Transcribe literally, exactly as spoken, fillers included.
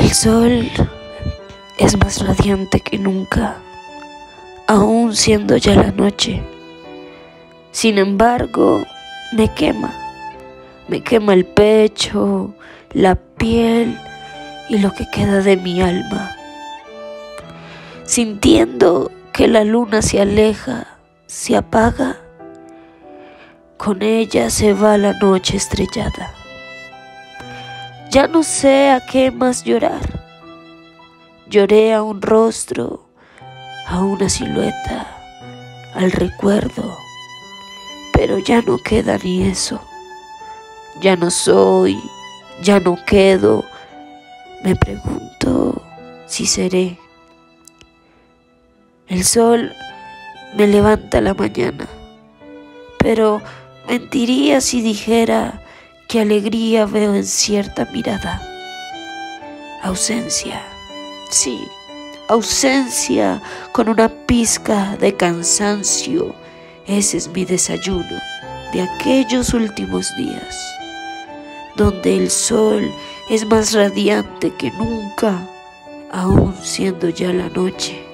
El sol es más radiante que nunca, aún siendo ya la noche. Sin embargo, me quema, me quema el pecho, la piel y lo que queda de mi alma. Sintiendo que la luna se aleja, se apaga, con ella se va la noche estrellada. Ya no sé a qué más llorar. Lloré a un rostro, a una silueta, al recuerdo, pero ya no queda ni eso. Ya no soy, ya no quedo. Me pregunto si seré. El sol me levanta la mañana, pero mentiría si dijera que alegría veo en cierta mirada. Ausencia, sí, ausencia con una pizca de cansancio. Ese es mi desayuno de aquellos últimos días, donde el sol es más radiante que nunca, aún siendo ya la noche.